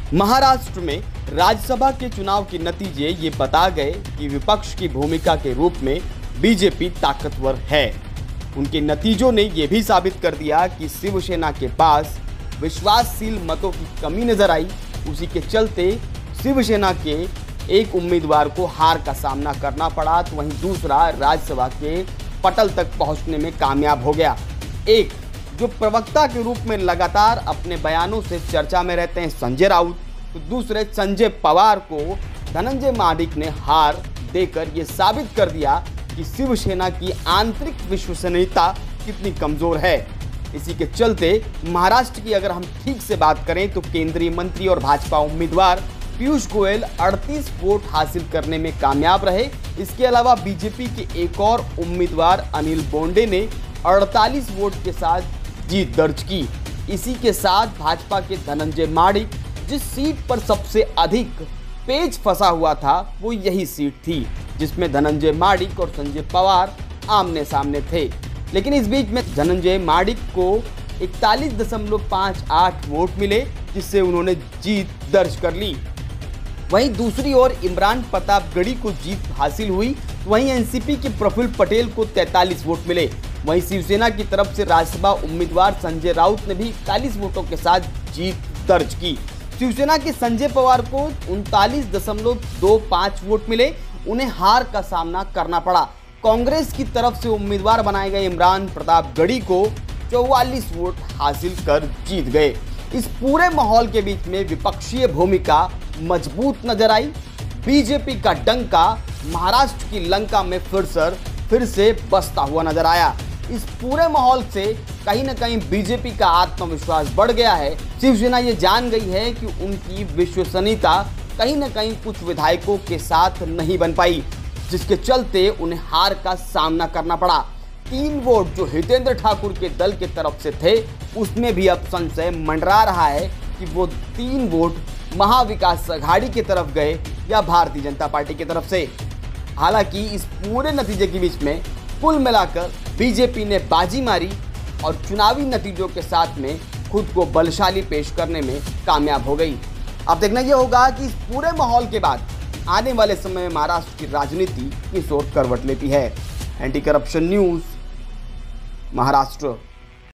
महाराष्ट्र में राज्यसभा के चुनाव के नतीजे ये बता गए कि विपक्ष की भूमिका के रूप में बीजेपी ताकतवर है। उनके नतीजों ने यह भी साबित कर दिया कि शिवसेना के पास विश्वासशील मतों की कमी नजर आई। उसी के चलते शिवसेना के एक उम्मीदवार को हार का सामना करना पड़ा, तो वहीं दूसरा राज्यसभा के पटल तक पहुंचने में कामयाब हो गया। एक जो प्रवक्ता के रूप में लगातार अपने बयानों से चर्चा में रहते हैं संजय राउत, तो दूसरे संजय पवार को धनंजय माडिक ने हार देकर यह साबित कर दिया कि शिवसेना की आंतरिक विश्वसनीयता कितनी कमजोर है। इसी के चलते महाराष्ट्र की अगर हम ठीक से बात करें तो केंद्रीय मंत्री और भाजपा उम्मीदवार पीयूष गोयल 38 वोट हासिल करने में कामयाब रहे। इसके अलावा बीजेपी के एक और उम्मीदवार अनिल बोंडे ने 48 वोट के साथ जीत दर्ज की। इसी के साथ भाजपा के धनंजय माडिक जिस सीट पर सबसे अधिक पेच फंसा हुआ था वो यही सीट थी, जिसमें धनंजय माडिक और संजय पवार आमने सामने थे। लेकिन इस बीच में धनंजय माडिक को 41.58 वोट मिले, जिससे उन्होंने जीत दर्ज कर ली। वहीं दूसरी ओर इमरान प्रतापगढ़ी को जीत हासिल हुई। वहीं एनसीपी के प्रफुल्ल पटेल को 43 वोट मिले। वहीं शिवसेना की तरफ से राज्यसभा उम्मीदवार संजय राउत ने भी 41 वोटों के साथ जीत दर्ज की। शिवसेना के संजय पवार को 39.25 वोट मिले, उन्हें हार का सामना करना पड़ा। कांग्रेस की तरफ से उम्मीदवार बनाए गए इमरान प्रतापगढ़ी को 44 वोट हासिल कर जीत गए। इस पूरे माहौल के बीच में विपक्षीय भूमिका मजबूत नजर आई। बीजेपी का डंका महाराष्ट्र की लंका में फिर से बसता हुआ नजर आया। इस पूरे माहौल से कहीं ना कहीं बीजेपी का आत्मविश्वास बढ़ गया है। शिवसेना ये जान गई है कि उनकी विश्वसनीयता कहीं ना कहीं कुछ विधायकों के साथ नहीं बन पाई, जिसके चलते उन्हें हार का सामना करना पड़ा। 3 वोट जो हितेंद्र ठाकुर के दल के तरफ से थे, उसमें भी अब संशय मंडरा रहा है कि वो 3 वोट महाविकास अघाड़ी की तरफ गए या भारतीय जनता पार्टी की तरफ से। हालांकि इस पूरे नतीजे के बीच में कुल मिलाकर बीजेपी ने बाजी मारी और चुनावी नतीजों के साथ में खुद को बलशाली पेश करने में कामयाब हो गई। अब देखना यह होगा कि इस पूरे माहौल के बाद आने वाले समय में महाराष्ट्र की राजनीति किस ओर करवट लेती है। Anti corruption news, Maharashtra.